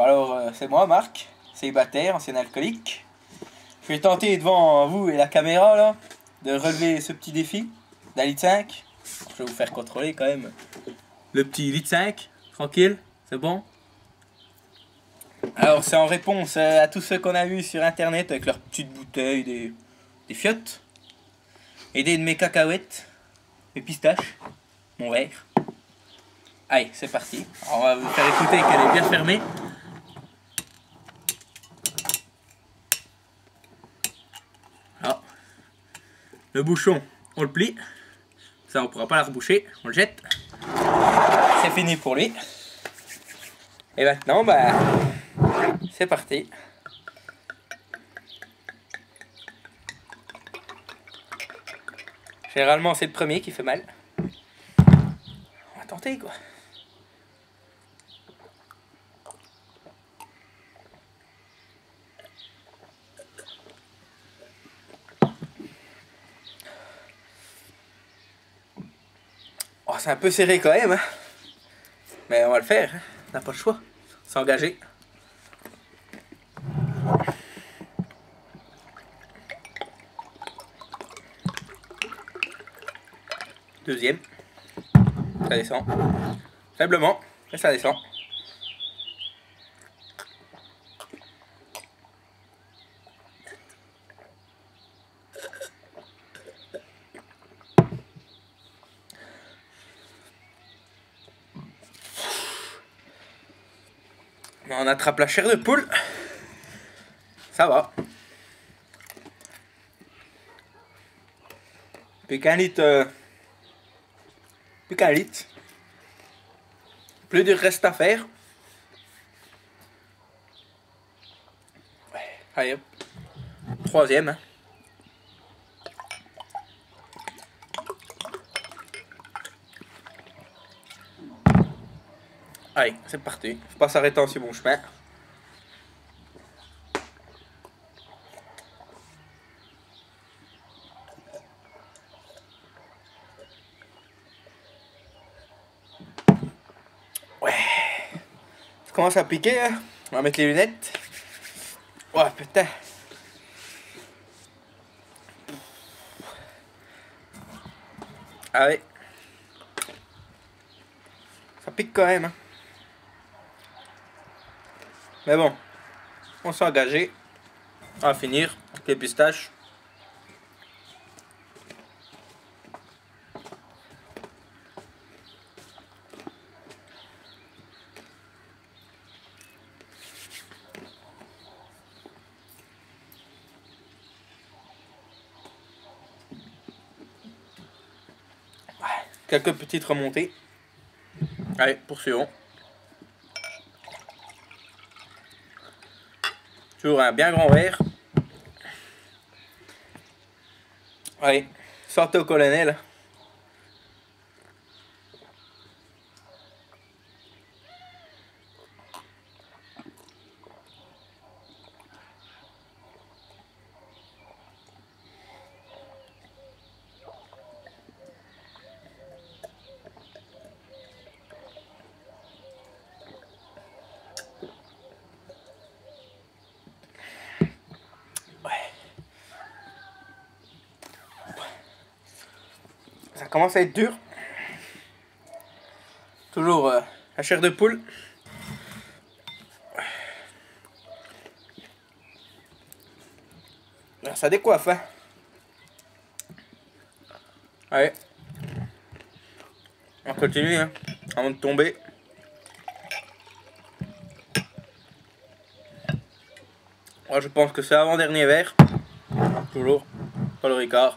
Bon alors, c'est moi, Marc, célibataire, ancien alcoolique. Je vais tenter devant vous et la caméra là de relever ce petit défi d'un litre 5. Je vais vous faire contrôler quand même le petit litre 5, tranquille, c'est bon. Alors c'est en réponse à tous ceux qu'on a vus sur internet avec leurs petites bouteilles, des fiottes, et des de mes cacahuètes, mes pistaches, mon verre. Allez, c'est parti. Alors, on va vous faire écouter qu'elle est bien fermée. Alors, le bouchon, on le plie. Ça, on pourra pas la reboucher. On le jette. C'est fini pour lui. Et maintenant, bah, c'est parti. Généralement, c'est le premier qui fait mal. On va tenter, quoi. Oh, c'est un peu serré quand même, hein. Mais on va le faire, hein. On n'a pas le choix. S'engager. Deuxième. Ça descend. Faiblement, mais ça descend. On attrape la chair de poule. Ça va. Plus qu'un litre. Plus qu'un litre. Plus de reste à faire. Allez hop. Troisième. Hein. Allez, c'est parti. Faut pas s'arrêter en si bon chemin. Ouais. Ça commence à piquer, hein. On va mettre les lunettes. Ouais, putain. Allez. Ça pique quand même, hein. Mais bon, on s'est engagé. On va finir avec les pistaches. Quelques petites remontées. Allez, poursuivons. Toujours un bien grand verre. Allez, sortez au colonel. Ça commence à être dur. Toujours la chair de poule. Ça décoiffe, hein. Allez. On continue, hein, avant de tomber. Moi, je pense que c'est l'avant-dernier verre. Toujours. Pas le Ricard.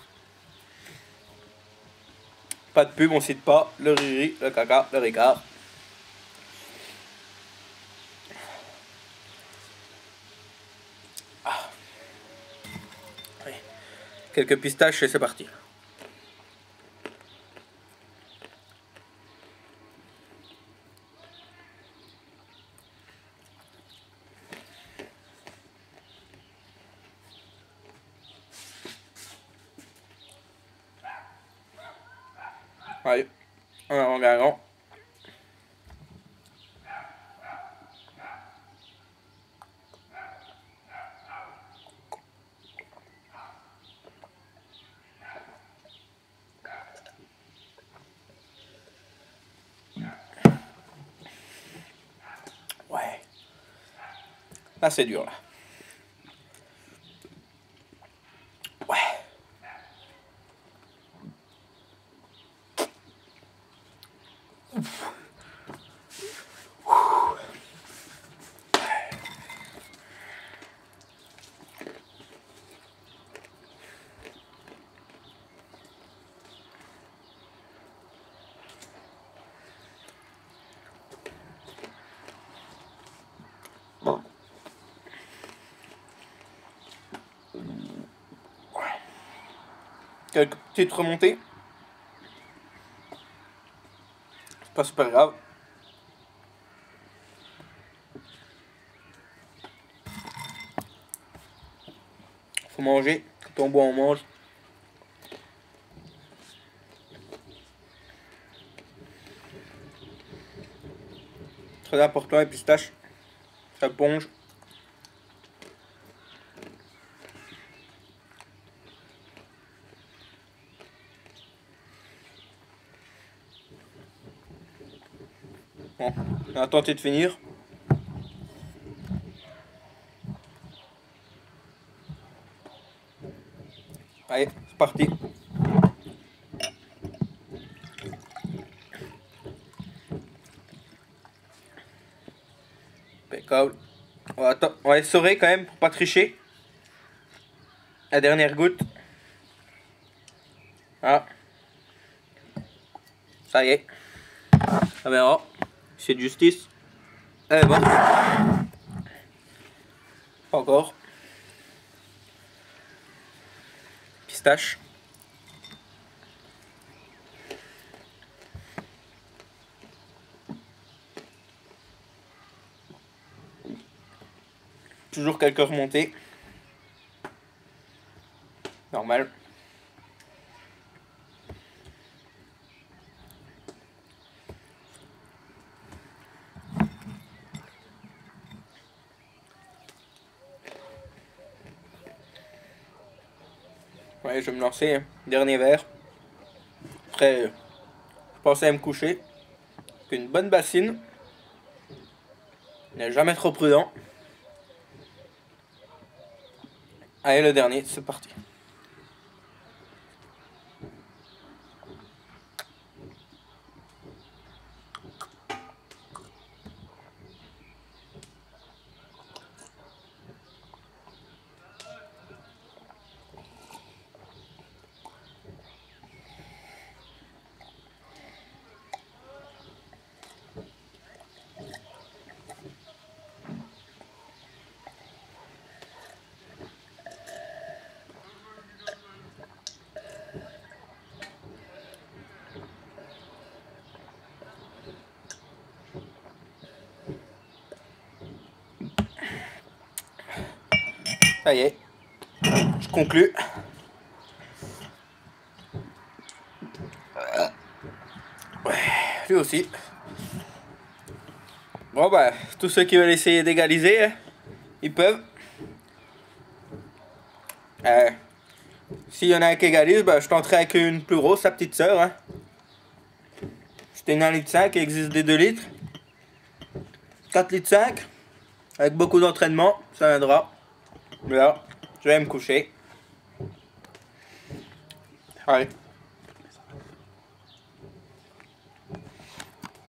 Pas de pub, on cite pas le Riri, le Caca, le Ricard. Ah. Allez. Quelques pistaches et c'est parti. Allez, en avant Guingamp. Ah, c'est dur là. Ouais. Quelques petites remontées. C'est pas super grave. Faut manger. Quand on boit, on mange. Très important, les pistaches. Ça ponge. Bon, on va tenter de finir. Allez, c'est parti. Impeccable. On va essorer quand même pour pas tricher. La dernière goutte. Voilà. Ça y est. Ça verra. C'est de justice. Elle est morte. Pas encore. Pistache. Toujours quelques remontées. Normal. Ouais, je vais me lancer. Hein. Dernier verre. Après, je pensais à me coucher. Une bonne bassine. N'est jamais trop prudent. Allez, le dernier, c'est parti. Ça y est, je conclus. Ouais, lui aussi. Bon bah, tous ceux qui veulent essayer d'égaliser, hein, ils peuvent. S'il y en a un qui égalise, bah, je tenterai avec une plus grosse, sa petite sœur. Hein. C'était une 1,5 litre, il existe des 2 litres. 4,5 litres, avec beaucoup d'entraînement, ça viendra. Là, je vais me coucher. Allez.